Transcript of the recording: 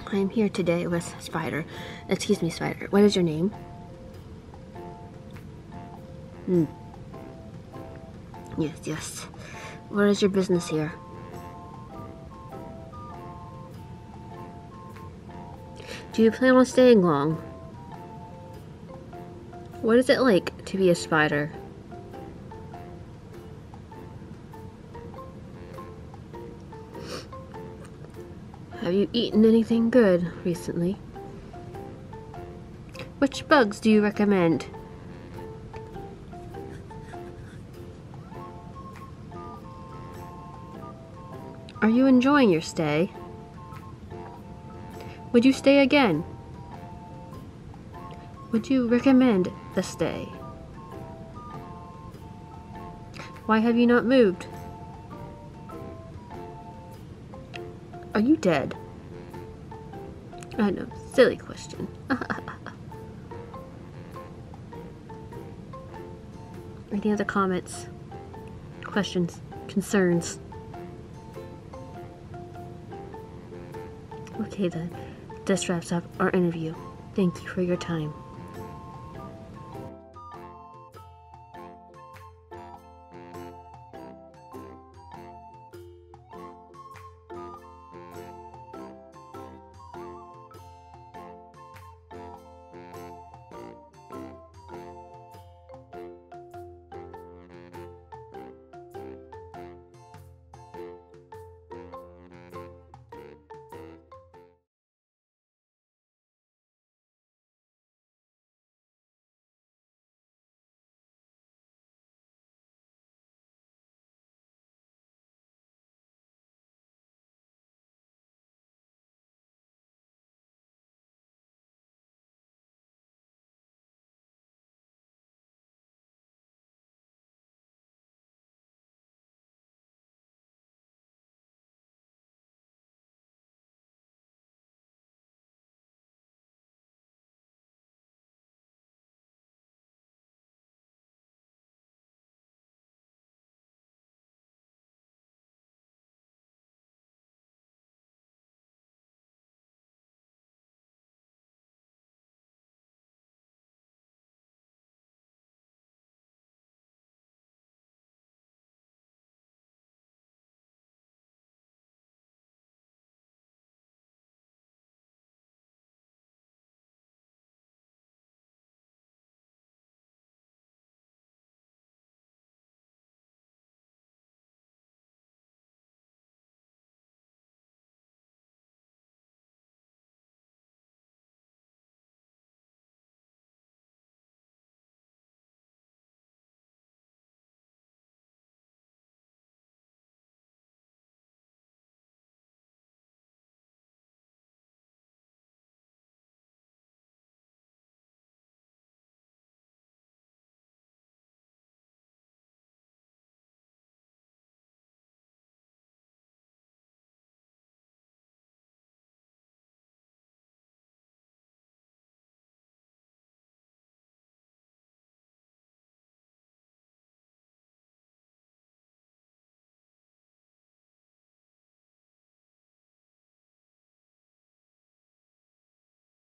I am here today with Spider. Excuse me, Spider. What is your name? Yes. What is your business here? Do you plan on staying long? What is it like to be a spider? Have you eaten anything good recently? Which bugs do you recommend? Are you enjoying your stay? Would you stay again? Would you recommend the stay? Why have you not moved? Are you dead? I know, silly question. Any other comments, questions, concerns? Okay then, this wraps up our interview. Thank you for your time.